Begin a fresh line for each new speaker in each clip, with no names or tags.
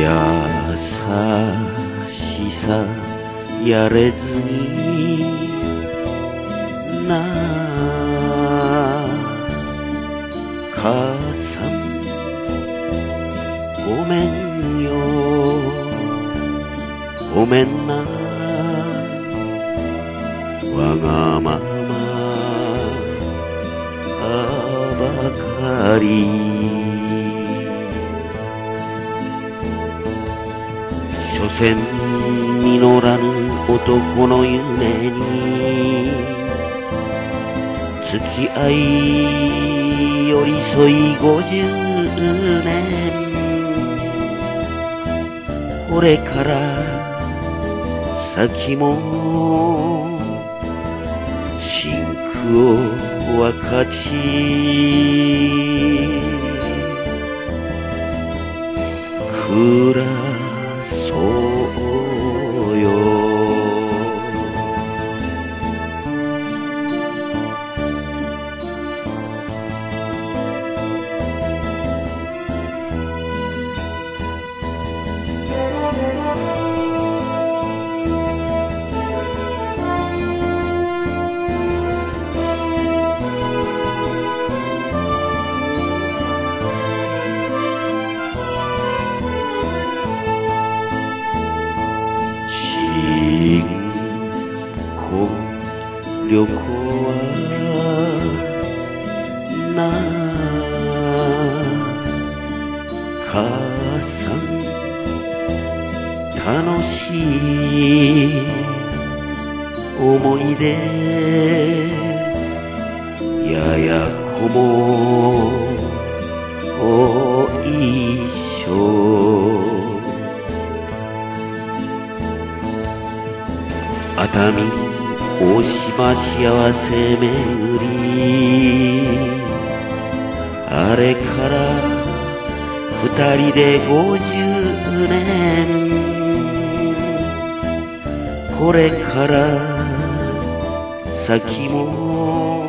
優しさやれずになあ母さんごめんよごめんなわがままばかり所詮実らぬ男の夢に付き合い寄り添い50年これから先も真空を分かち暮らそうよ旅行はな母さん楽しい思い出やや子も一緒熱海大島幸せめぐりあれから二人で50年これから先も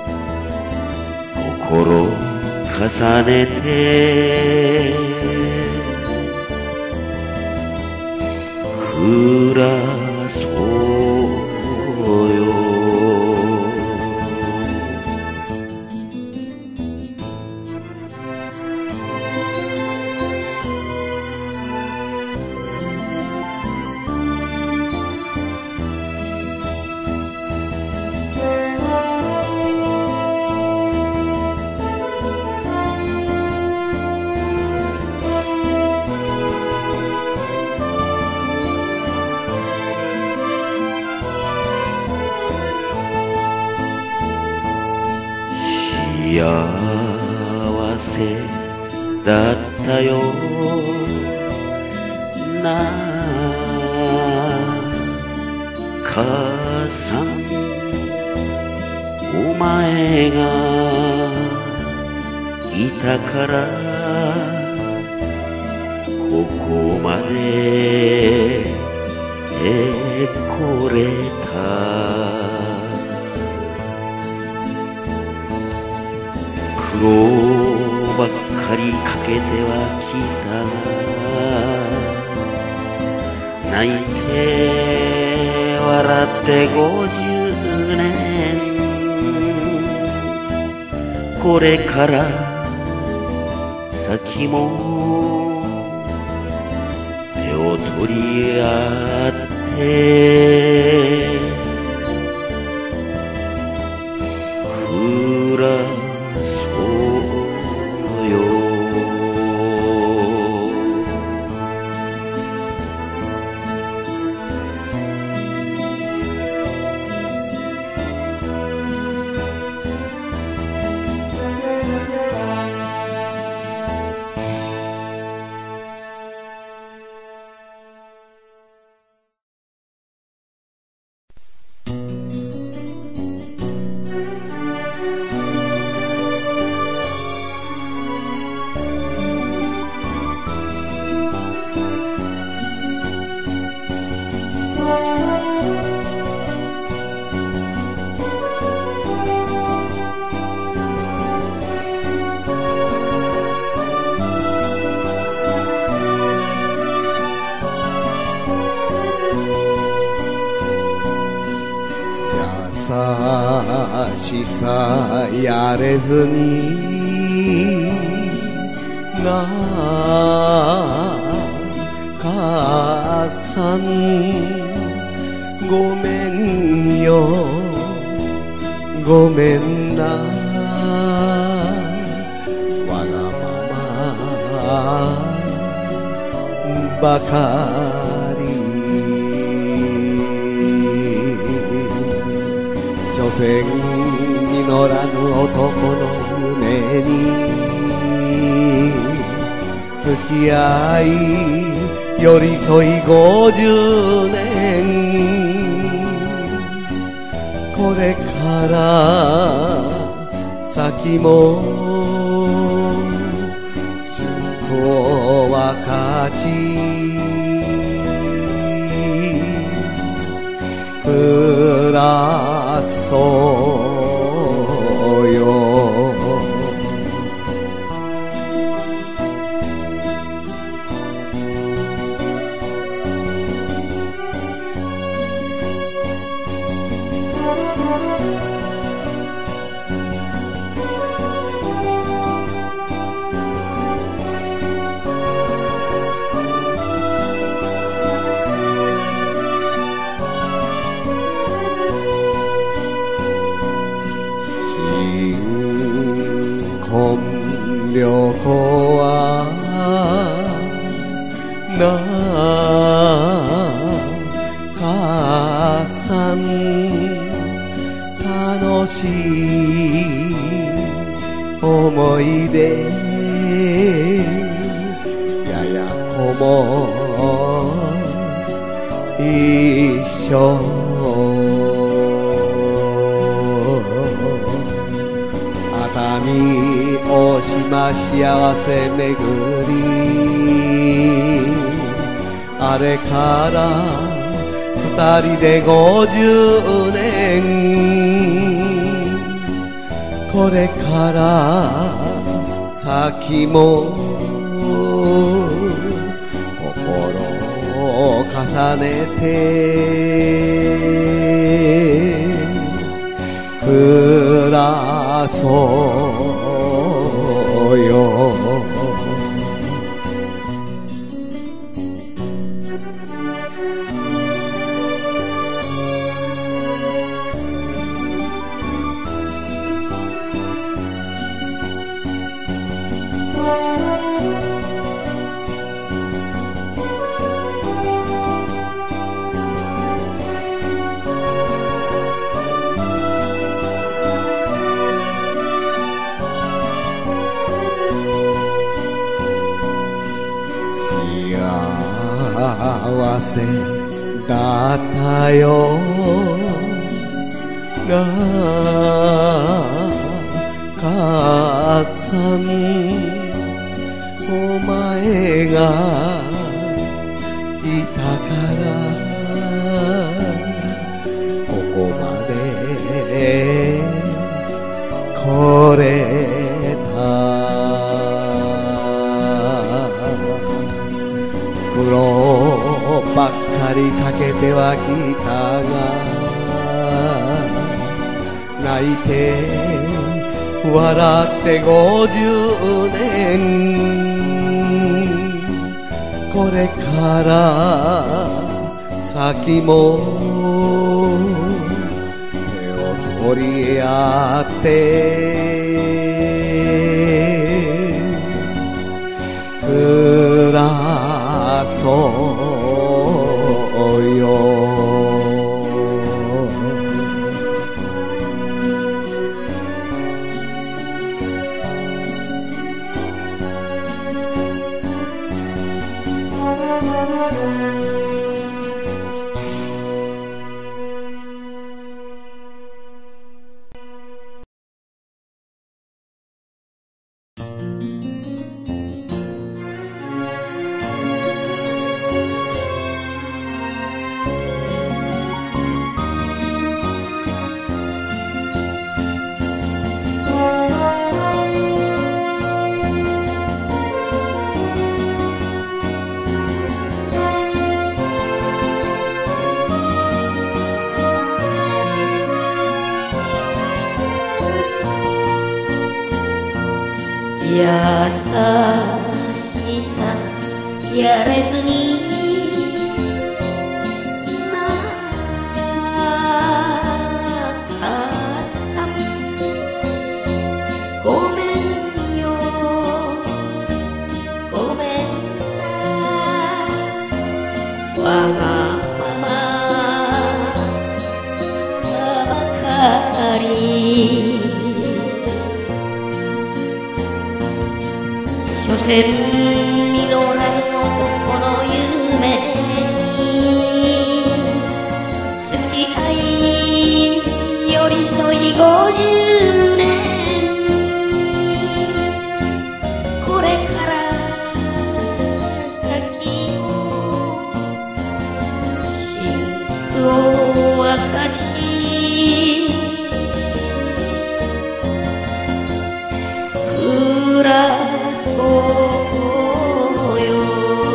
心重ねて暮らそうよ幸せだったよな母さんお前がいたからここまで来れた苦労ばっかりかけてはきた泣いて笑って50年これから先も手を取り合って暮ら
しさやれずにな母さんごめんよごめんなわがままばかり所詮実らぬ男の夢に付き合い寄り添い50年これから先も信仰は勝ち暮らそうよ旅行はな母さん楽しい思い出やや子も一緒熱海大島幸せめぐりあれから二人で50年これから先も心を重ねて暮らそうよ幸せだったよな母さんお前がいたからここまで来れた苦労ばっかりかけてはきたが泣いて笑って50年これから先も手を取り合って暮らそうよ
優しさやれずにな母さんごめんよごめんなわがままばかり所詮実らぬ男の夢に付き合い寄り添い50年これから先も真空を明かし暮らそうよ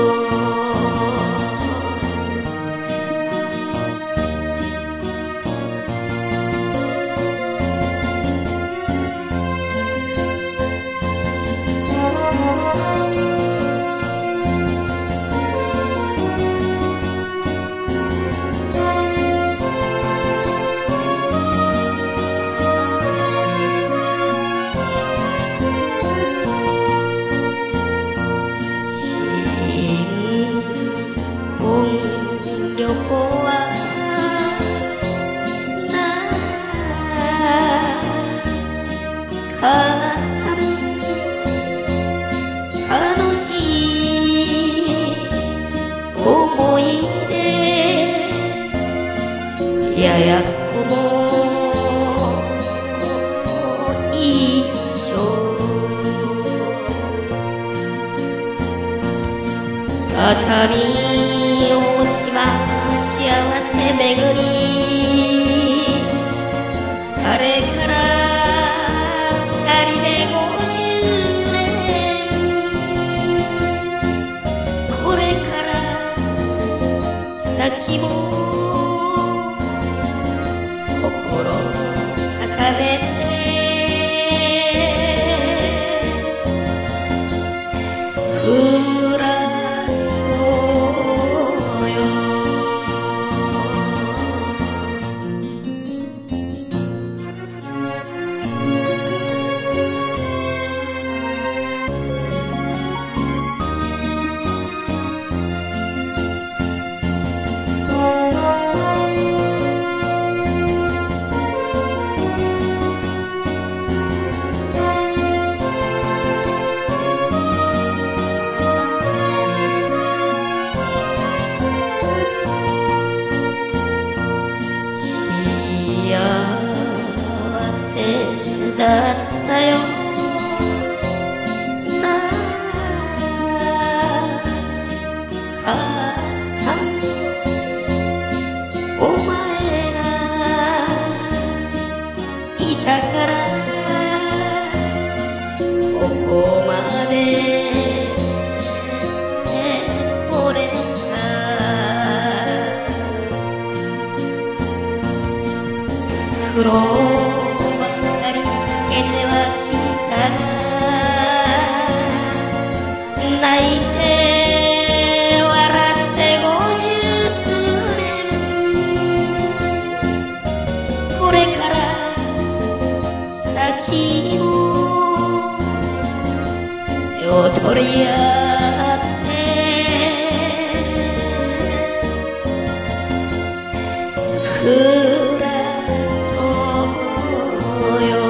旅行はな母さん楽しい思い出やや子も一緒当たりをしま幸せめぐりあれから二人で50年これから先も心重ねて暮らそうよだったよな母さんお前がいたからここまで来れた苦労泣いて笑って50年これから先も手を取り合って暮らそうよ